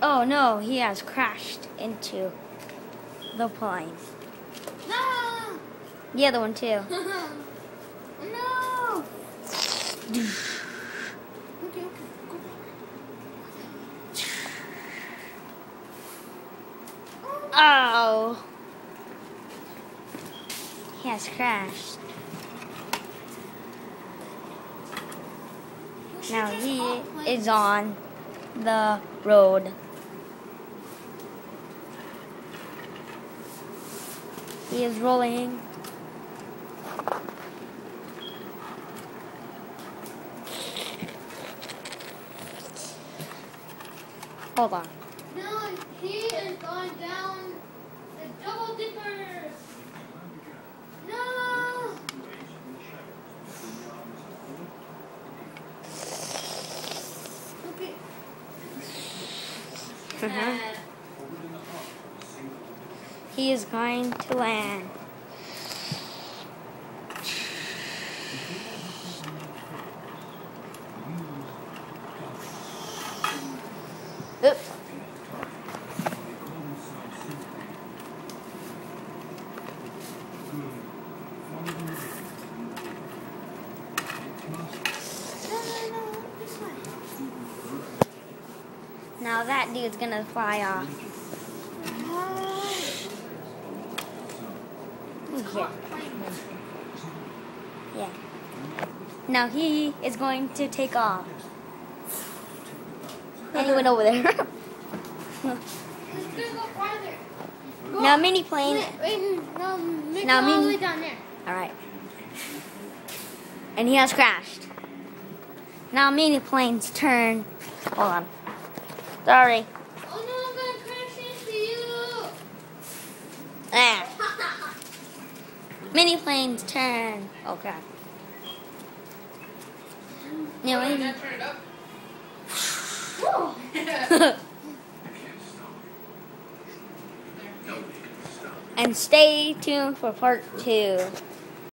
Oh no, he has crashed into the plane. No! The other one too. No! Okay, go back. Oh. He has crashed. Now he is on the road. He is rolling. Hold on. No, he is going down the double dipper. No! Okay. He is going to land. Oops. Now that dude's gonna fly off. Yeah. Yeah. Now he is going to take off. And he went over there. Let's go farther. Now mini plane. Make Now it all the mini- way down there. Alright. And he has crashed. Now mini plane's turn. Hold on. Sorry. Oh no, I'm gonna crash into you. Ah. Mini plane's turn. Oh crap. Now Turn mini. it up. Whoa. And stay tuned for part 2.